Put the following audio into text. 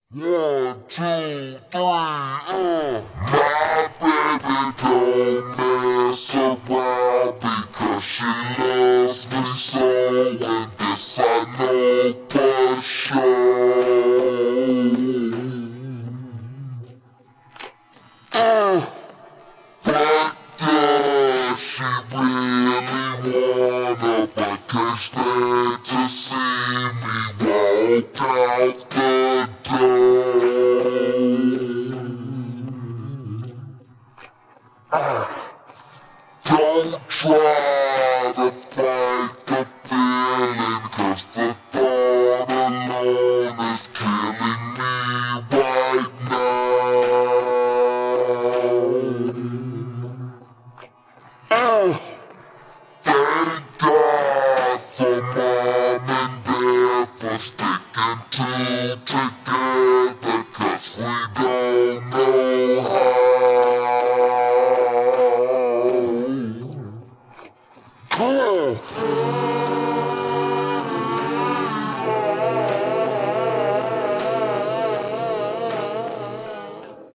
One, two, three, My baby don't mess around because she loves me so, and this I know for sure. What does she really wanna? But can't stand to see me walk out the door. Don't try to fight the feeling, 'cause the thought alone is killing me right now. Thank God for Mom and Dad for sticking together, 'cause we don't know how.